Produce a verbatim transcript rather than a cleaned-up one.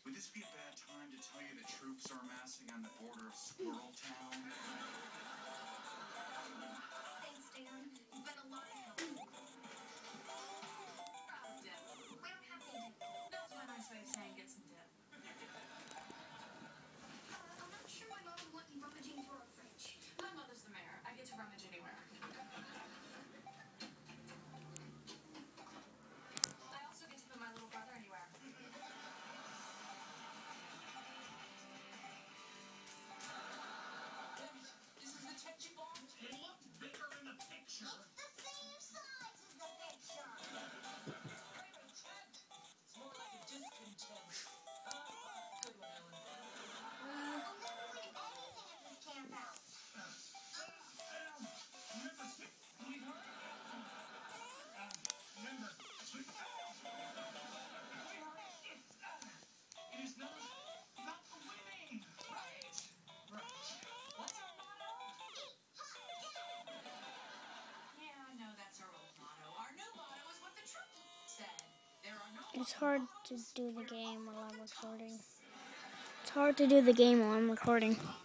Would this be a bad time to tell you that troops are amassing on the border of Squirrel Town? Thanks, Dan. You've been a lot of help. Proud of dip. We don't have any dip. That's my nice way of saying get some dip. Uh, I'm not sure my mom would want you rummaging through our fridge. My mother's the mayor. I get to rummage anywhere. I also get to put my little brother anywhere. This is the tent you belong to. It looked bigger in the picture. It's the same size as the picture. It's tent. It's more like a discontent. Uh, good one, Ellen. I'll never leave anything at this camp out. Remember, sweet sweetheart? Uh, remember, sweet sweetheart, it's, uh, it is not about the winning. Right. Right. What's our motto? Yeah, I know that's our old motto. Our new motto is what the troop said. There are no It's hard to do the game while I'm recording. It's hard to do the game while I'm recording.